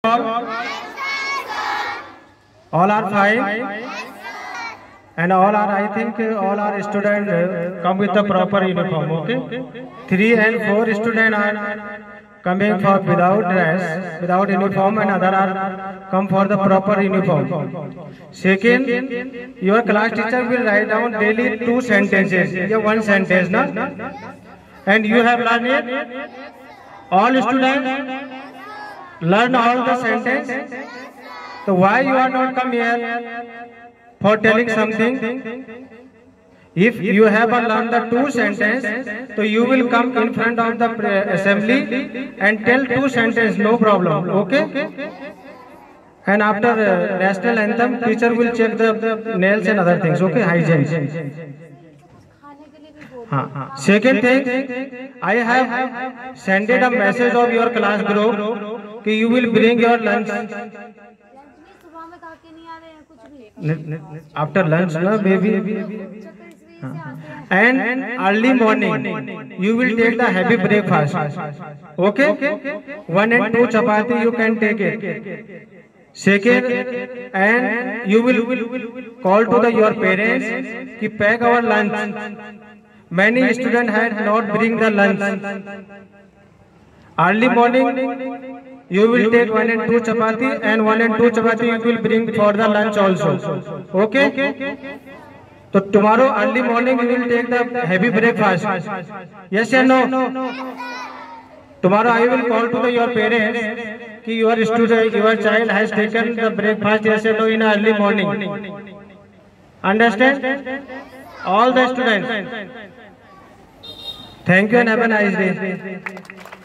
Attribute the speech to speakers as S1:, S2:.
S1: All are fine. And all are, I think, all are students come with the proper uniform. Okay. 3 and 4 students are coming for without dress, without uniform, and other are come for the proper uniform. Second, your class teacher will write down daily 2 sentences. Yeah, 1 sentence, na? And you have learned it. All students learn all the sentence. So why you are not come here for telling something? If you have learned the 2 sentences, so you will come in front of the assembly and tell 2 sentences, no problem. Okay? And after national anthem, teacher will check the nails and other things. Okay, hygiene. Second thing, I have sent a message of your class group कि you will bring your lunch. After lunch, na baby. And early morning, you will take the heavy breakfast. Okay? 1 and 2 chapati you can take it. Second, and you will call to your parents कि pack our lunch. Many students had not bring the lunch. Early morning, you will take 1 and 2 chapati, and 1 and 2 chapati you will bring for the lunch also. Okay? So tomorrow early morning you will take the heavy breakfast. Yes or no? Tomorrow I will call to your parents कि your student, your child has taken the breakfast. Yes or no in early morning. Understand? All the students. Thank you and have a nice day.